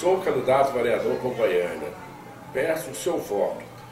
Sou candidato vereador por Goiânia. Peço o seu voto.